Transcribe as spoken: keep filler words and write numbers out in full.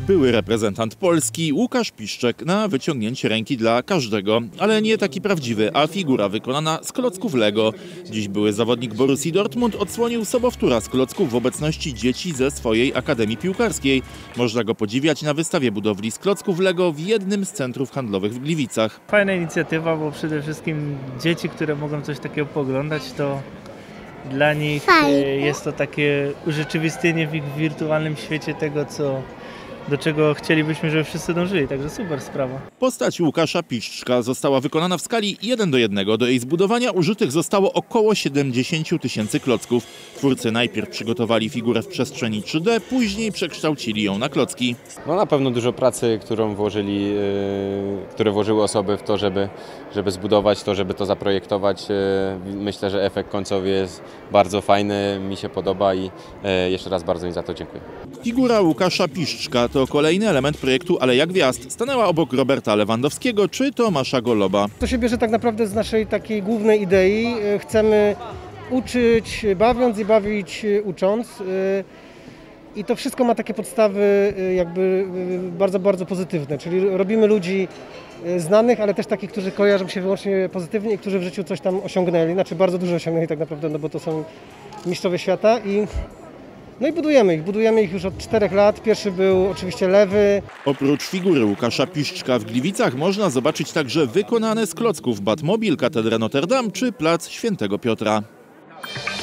Były reprezentant Polski Łukasz Piszczek na wyciągnięcie ręki dla każdego, ale nie taki prawdziwy, a figura wykonana z klocków Lego. Dziś były zawodnik Borussii Dortmund odsłonił sobowtóra z klocków w obecności dzieci ze swojej Akademii Piłkarskiej. Można go podziwiać na wystawie budowli z klocków Lego w jednym z centrów handlowych w Gliwicach. Fajna inicjatywa, bo przede wszystkim dzieci, które mogą coś takiego poglądać, to dla nich Fajne. Jest to takie urzeczywistnienie w ich wirtualnym świecie tego, co, do czego chcielibyśmy, żeby wszyscy dążyli. Także super sprawa. Postać Łukasza Piszczka została wykonana w skali jeden do jednego. Do jej zbudowania użytych zostało około siedemdziesiąt tysięcy klocków. Twórcy najpierw przygotowali figurę w przestrzeni trzy D, później przekształcili ją na klocki. No na pewno dużo pracy, którą włożyli, yy, które włożyły osoby w to, żeby, żeby zbudować to, żeby to zaprojektować. Yy, myślę, że efekt końcowy jest bardzo fajny, mi się podoba i yy, jeszcze raz bardzo im za to dziękuję. Figura Łukasza Piszczka to kolejny element projektu Aleja Gwiazd. Stanęła obok Roberta Lewandowskiego czy Tomasza Goloba. To się bierze tak naprawdę z naszej takiej głównej idei. Chcemy uczyć bawiąc i bawić ucząc. I to wszystko ma takie podstawy jakby bardzo, bardzo pozytywne. Czyli robimy ludzi znanych, ale też takich, którzy kojarzą się wyłącznie pozytywnie i którzy w życiu coś tam osiągnęli. Znaczy bardzo dużo osiągnęli tak naprawdę, no bo to są mistrzowie świata. I No i budujemy ich. Budujemy ich już od czterech lat. Pierwszy był oczywiście Lewy. Oprócz figury Łukasza Piszczka w Gliwicach można zobaczyć także wykonane z klocków Batmobil, Katedrę Notre Dame czy Plac Świętego Piotra.